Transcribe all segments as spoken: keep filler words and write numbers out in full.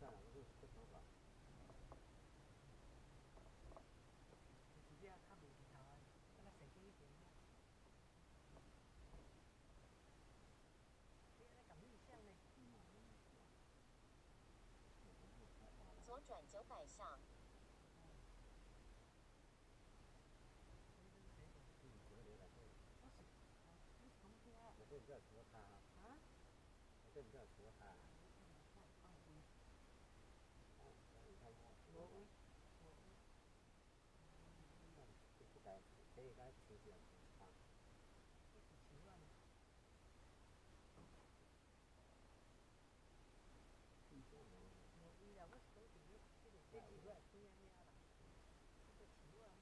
上了，我这头发。 直接较无头啊，敢若生几边啊？你安尼咁逆向呢？ 左转九百上。 嗯，这个留在这里。 我是，你是讲遐？ 那这比较除了它。 啊？ 那这比较除了它。 无位，无位。 这不该，这应该持续啊。 这是树啊。无位啦，我是讲伫咧即个这树仔边仔遐啦，这树啊。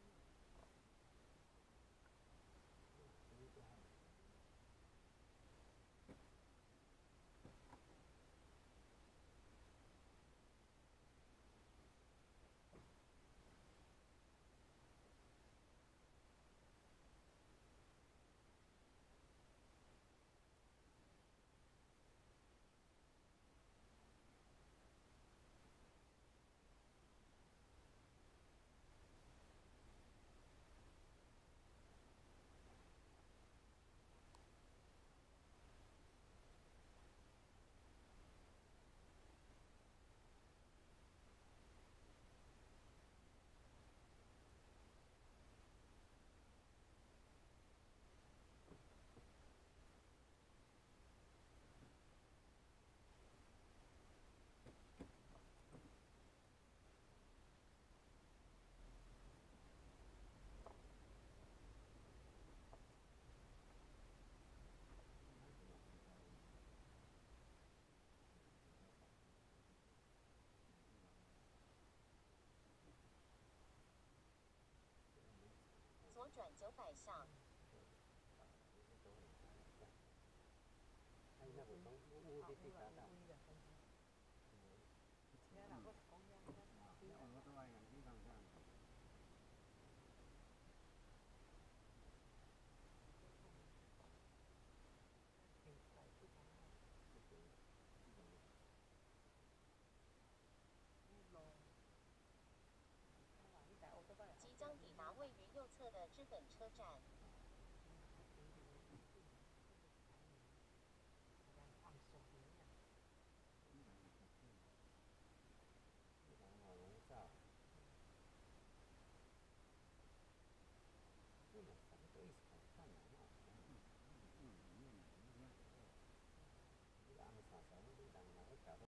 左转九百上。 哎，那个从乌乌地地达到。